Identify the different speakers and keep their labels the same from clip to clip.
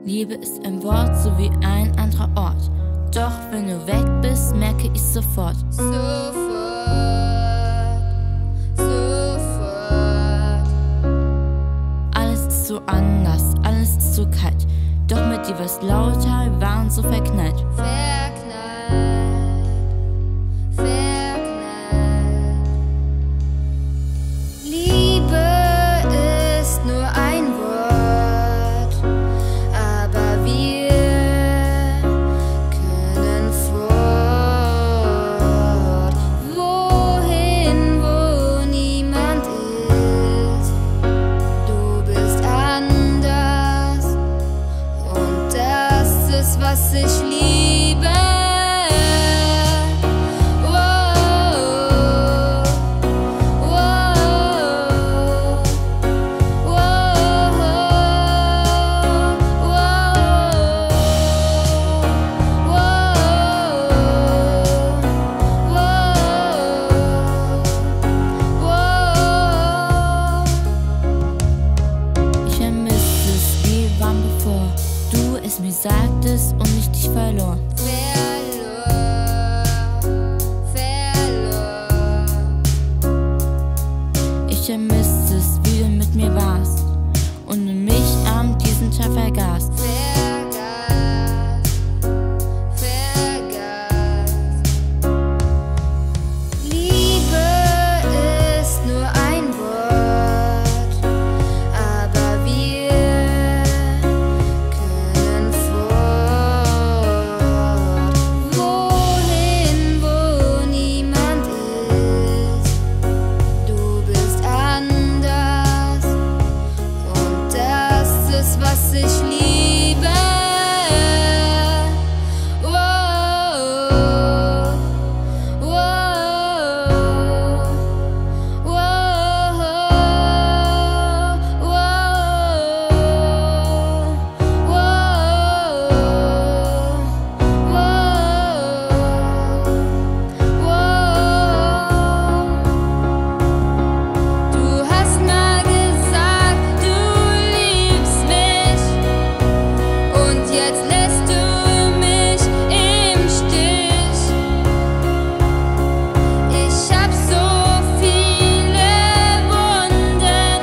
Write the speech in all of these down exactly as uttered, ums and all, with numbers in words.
Speaker 1: Liebe ist ein Wort, so wie ein anderer Ort. Doch wenn du weg bist, merke ich sofort.
Speaker 2: Sofort, sofort.
Speaker 1: Alles ist so anders, alles ist so kalt. Doch mit dir war's lauter, wir waren so verknallt.
Speaker 2: Verknallt, verknallt. Liebe ist nur ein Wort, aber wir können fort. Wohin, wo niemand ist. Du bist anders und das ist, was ich liebe.
Speaker 1: Ich vermisse es, wie wir waren bevor du es mir sagtest und ich dich verlor.
Speaker 2: Verlor, verlor.
Speaker 1: Ich vermisse es, wie du mit mir warst und du mich an diesem Tag vergaßt.
Speaker 2: Vergaß, vergaß. Liebe ist nur ein Wort, aber wir können fort. Wohin, wo niemand ist. Du bist anders und das ist, was ich liebe. Oh, oh, oh, Du hast mal gesagt, du liebst mich und jetzt lässt du mich im Stich. Ich hab so viele Wunden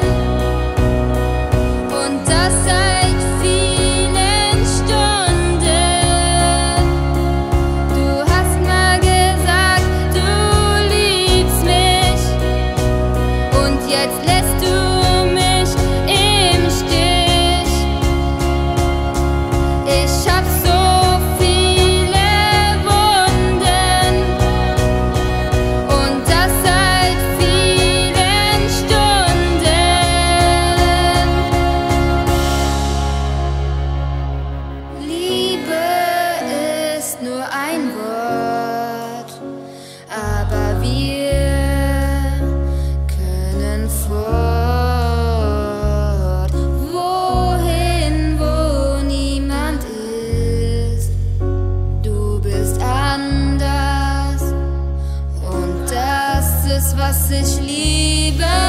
Speaker 2: und das seit vielen Stunden. Du hast mal gesagt, du liebst mich und jetzt lässt du mich im Stich. Ich hab so viele Wunden und das seit vielen Stunden. Liebe ist nur ein Wort, aber wir können fort. Wohin, wo niemand ist. Du bist anders und das ist, was ich liebe.